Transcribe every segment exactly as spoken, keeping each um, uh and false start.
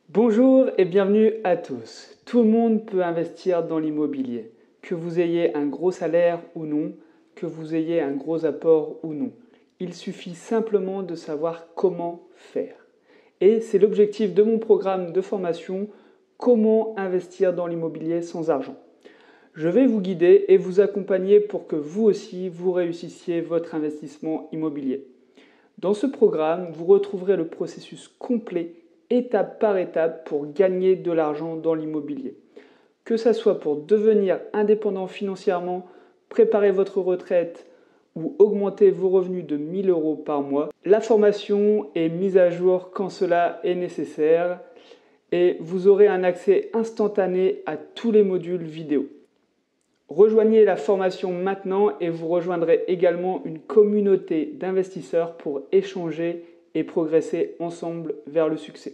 Bonjour et bienvenue à tous. Tout le monde peut investir dans l'immobilier. Que vous ayez un gros salaire ou non, que vous ayez un gros apport ou non. Il suffit simplement de savoir comment faire. Et c'est l'objectif de mon programme de formation, comment investir dans l'immobilier sans argent. Je vais vous guider et vous accompagner pour que vous aussi, vous réussissiez votre investissement immobilier. Dans ce programme, vous retrouverez le processus complet étape par étape pour gagner de l'argent dans l'immobilier. Que ce soit pour devenir indépendant financièrement, préparer votre retraite ou augmenter vos revenus de mille euros par mois, la formation est mise à jour quand cela est nécessaire et vous aurez un accès instantané à tous les modules vidéo. Rejoignez la formation maintenant et vous rejoindrez également une communauté d'investisseurs pour échanger et progresser ensemble vers le succès.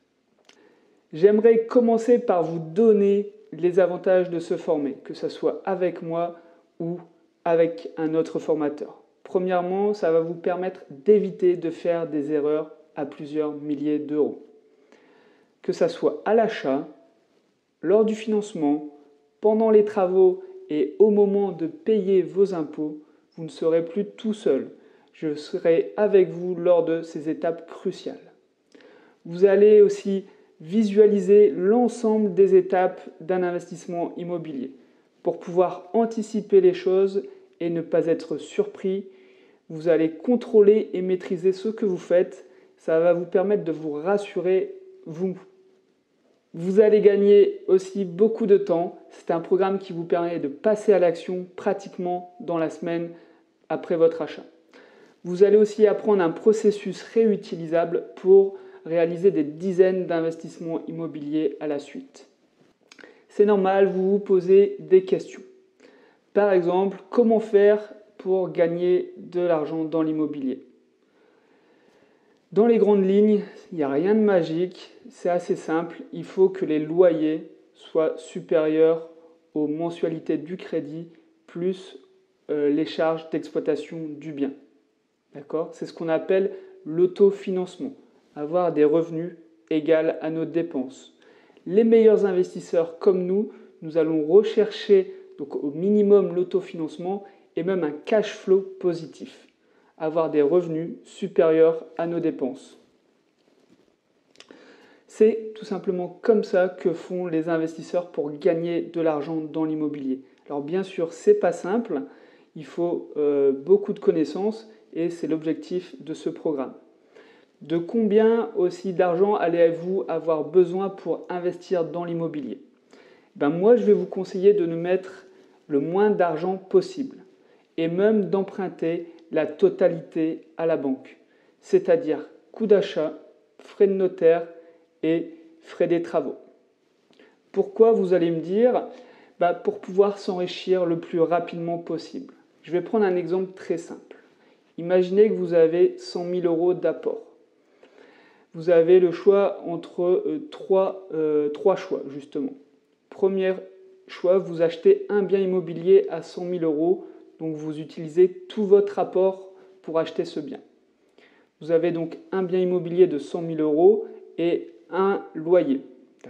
J'aimerais commencer par vous donner les avantages de se former, que ce soit avec moi ou avec un autre formateur. Premièrement, ça va vous permettre d'éviter de faire des erreurs à plusieurs milliers d'euros. Que ce soit à l'achat, lors du financement, pendant les travaux et au moment de payer vos impôts, vous ne serez plus tout seul. Je serai avec vous lors de ces étapes cruciales. Vous allez aussi visualiser l'ensemble des étapes d'un investissement immobilier pour pouvoir anticiper les choses et ne pas être surpris. Vous allez contrôler et maîtriser ce que vous faites. Ça va vous permettre de vous rassurer, vous. Vous allez gagner aussi beaucoup de temps. C'est un programme qui vous permet de passer à l'action pratiquement dans la semaine après votre achat. Vous allez aussi apprendre un processus réutilisable pour réaliser des dizaines d'investissements immobiliers à la suite. C'est normal, vous vous posez des questions. Par exemple, comment faire pour gagner de l'argent dans l'immobilier ? Dans les grandes lignes, il n'y a rien de magique, c'est assez simple. Il faut que les loyers soient supérieurs aux mensualités du crédit plus euh, les charges d'exploitation du bien. D'accord ? C'est ce qu'on appelle l'autofinancement. Avoir des revenus égaux à nos dépenses. Les meilleurs investisseurs comme nous, nous allons rechercher donc au minimum l'autofinancement et même un cash flow positif. Avoir des revenus supérieurs à nos dépenses. C'est tout simplement comme ça que font les investisseurs pour gagner de l'argent dans l'immobilier. Alors bien sûr, c'est pas simple, il faut euh, beaucoup de connaissances et c'est l'objectif de ce programme. De combien aussi d'argent allez-vous avoir besoin pour investir dans l'immobilier ? Ben moi, je vais vous conseiller de ne mettre le moins d'argent possible et même d'emprunter la totalité à la banque, c'est-à-dire coût d'achat, frais de notaire et frais des travaux. Pourquoi, vous allez me dire ? Ben pour pouvoir s'enrichir le plus rapidement possible. Je vais prendre un exemple très simple. Imaginez que vous avez cent mille euros d'apport. Vous avez le choix entre euh, trois, euh, trois choix, justement. Premier choix, vous achetez un bien immobilier à cent mille euros, donc vous utilisez tout votre apport pour acheter ce bien. Vous avez donc un bien immobilier de cent mille euros et un loyer. D'accord ?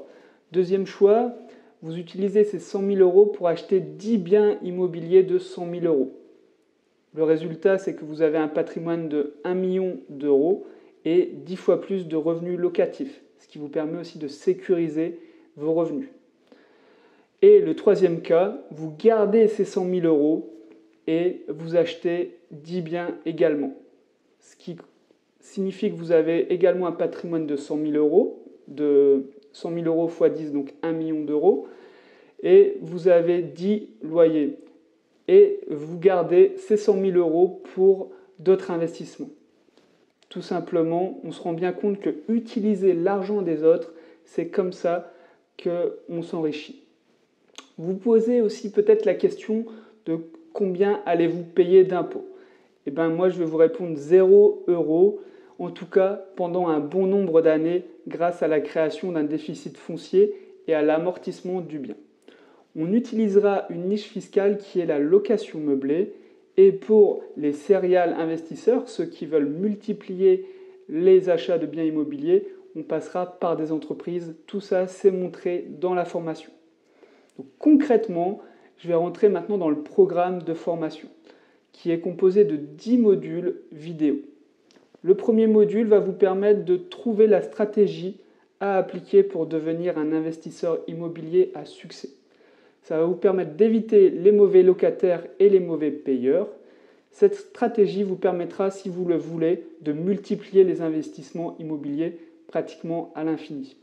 Deuxième choix, vous utilisez ces cent mille euros pour acheter dix biens immobiliers de cent mille euros. Le résultat, c'est que vous avez un patrimoine de un million d'euros et dix fois plus de revenus locatifs, ce qui vous permet aussi de sécuriser vos revenus. Et le troisième cas, vous gardez ces cent mille euros et vous achetez dix biens également, ce qui signifie que vous avez également un patrimoine de cent mille euros, de cent mille euros fois dix, donc un million d'euros, et vous avez dix loyers. Et vous gardez ces cent mille euros pour d'autres investissements. Tout simplement, on se rend bien compte que utiliser l'argent des autres, c'est comme ça qu'on s'enrichit. Vous posez aussi peut-être la question de combien allez-vous payer d'impôts ? Eh bien, moi, je vais vous répondre zéro euro, en tout cas pendant un bon nombre d'années, grâce à la création d'un déficit foncier et à l'amortissement du bien. On utilisera une niche fiscale qui est la location meublée. Et pour les serial investisseurs, ceux qui veulent multiplier les achats de biens immobiliers, on passera par des entreprises. Tout ça, c'est montré dans la formation. Donc, concrètement, je vais rentrer maintenant dans le programme de formation, qui est composé de dix modules vidéo. Le premier module va vous permettre de trouver la stratégie à appliquer pour devenir un investisseur immobilier à succès. Ça va vous permettre d'éviter les mauvais locataires et les mauvais payeurs. Cette stratégie vous permettra, si vous le voulez, de multiplier les investissements immobiliers pratiquement à l'infini.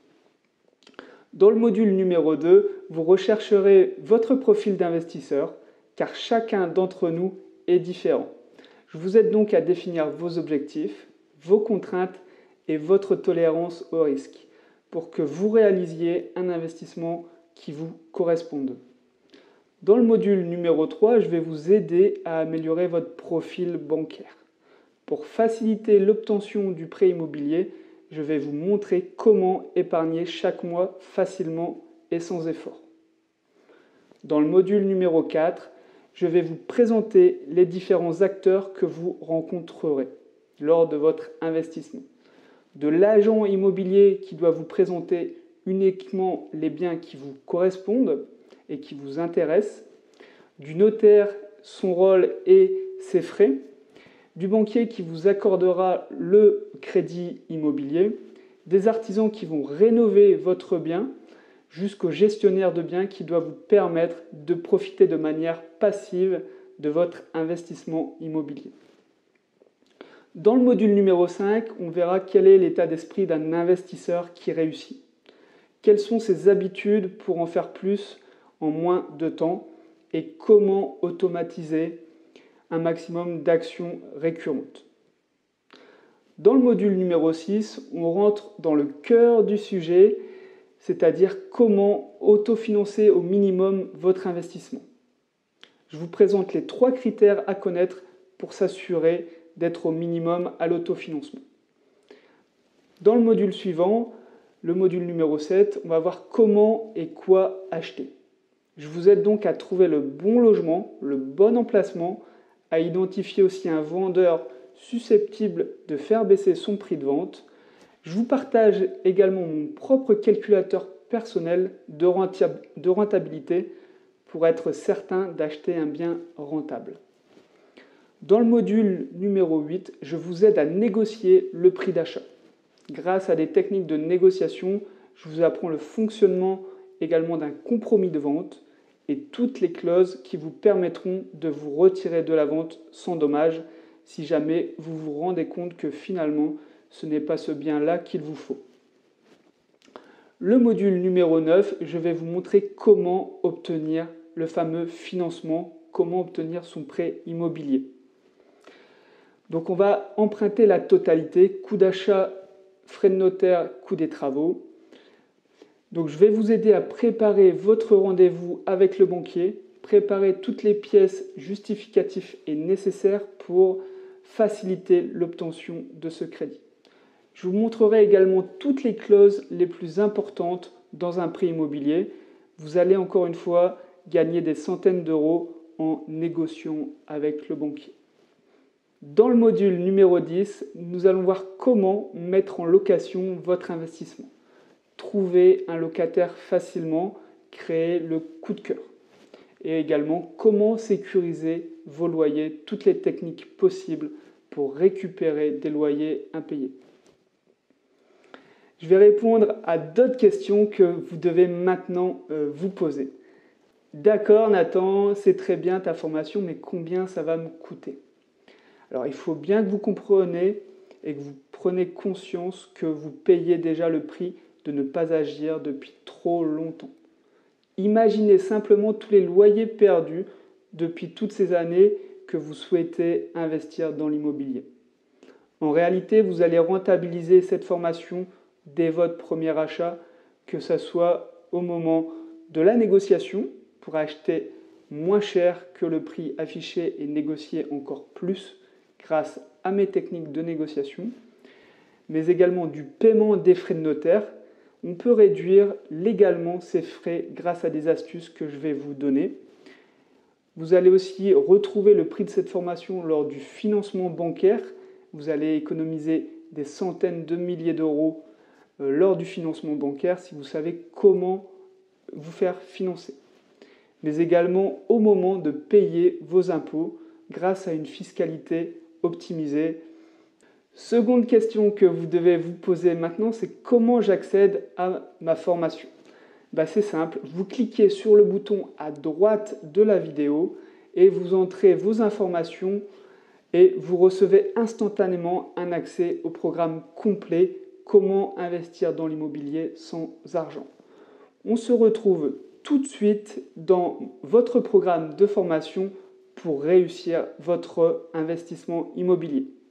Dans le module numéro deux, vous rechercherez votre profil d'investisseur, car chacun d'entre nous est différent. Je vous aide donc à définir vos objectifs, vos contraintes et votre tolérance au risque, pour que vous réalisiez un investissement qui vous corresponde. Dans le module numéro trois, je vais vous aider à améliorer votre profil bancaire. Pour faciliter l'obtention du prêt immobilier, je vais vous montrer comment épargner chaque mois facilement et sans effort. Dans le module numéro quatre, je vais vous présenter les différents acteurs que vous rencontrerez lors de votre investissement. De l'agent immobilier qui doit vous présenter uniquement les biens qui vous correspondent et qui vous intéressent, du notaire, son rôle et ses frais, du banquier qui vous accordera le crédit immobilier, des artisans qui vont rénover votre bien, jusqu'au gestionnaire de biens qui doit vous permettre de profiter de manière passive de votre investissement immobilier. Dans le module numéro cinq, on verra quel est l'état d'esprit d'un investisseur qui réussit. Quelles sont ses habitudes pour en faire plus en moins de temps et comment automatiser un maximum d'actions récurrentes. Dans le module numéro six, on rentre dans le cœur du sujet, c'est-à-dire comment autofinancer au minimum votre investissement. Je vous présente les trois critères à connaître pour s'assurer d'être au minimum à l'autofinancement. Dans le module suivant, le module numéro sept, on va voir comment et quoi acheter. Je vous aide donc à trouver le bon logement, le bon emplacement, à identifier aussi un vendeur susceptible de faire baisser son prix de vente. Je vous partage également mon propre calculateur personnel de rentabilité pour être certain d'acheter un bien rentable. Dans le module numéro huit, je vous aide à négocier le prix d'achat. Grâce à des techniques de négociation, je vous apprends le fonctionnement également d'un compromis de vente et toutes les clauses qui vous permettront de vous retirer de la vente sans dommage si jamais vous vous rendez compte que finalement ce n'est pas ce bien-là qu'il vous faut. Le module numéro neuf, je vais vous montrer comment obtenir le fameux financement, comment obtenir son prêt immobilier. Donc on va emprunter la totalité, coût d'achat, frais de notaire, coût des travaux. Donc je vais vous aider à préparer votre rendez-vous avec le banquier, préparer toutes les pièces justificatives et nécessaires pour faciliter l'obtention de ce crédit. Je vous montrerai également toutes les clauses les plus importantes dans un prêt immobilier. Vous allez encore une fois gagner des centaines d'euros en négociant avec le banquier. Dans le module numéro dix, nous allons voir comment mettre en location votre investissement. Trouver un locataire facilement, créer le coup de cœur. Et également comment sécuriser vos loyers, toutes les techniques possibles pour récupérer des loyers impayés. Je vais répondre à d'autres questions que vous devez maintenant euh, vous poser. D'accord Nathan, c'est très bien ta formation, mais combien ça va me coûter? Alors il faut bien que vous compreniez et que vous preniez conscience que vous payez déjà le prix de ne pas agir depuis trop longtemps. Imaginez simplement tous les loyers perdus depuis toutes ces années que vous souhaitez investir dans l'immobilier. En réalité, vous allez rentabiliser cette formation dès votre premier achat, que ce soit au moment de la négociation pour acheter moins cher que le prix affiché et négocier encore plus grâce à mes techniques de négociation, mais également du paiement des frais de notaire. On peut réduire légalement ces frais grâce à des astuces que je vais vous donner. Vous allez aussi retrouver le prix de cette formation lors du financement bancaire. Vous allez économiser des centaines de milliers d'euros euh, lors du financement bancaire si vous savez comment vous faire financer. Mais également au moment de payer vos impôts grâce à une fiscalité optimisée. Seconde question que vous devez vous poser maintenant, c'est comment j'accède à ma formation. Ben, c'est simple, vous cliquez sur le bouton à droite de la vidéo et vous entrez vos informations et vous recevez instantanément un accès au programme complet Comment investir dans l'immobilier sans argent. On se retrouve tout de suite dans votre programme de formation pour réussir votre investissement immobilier.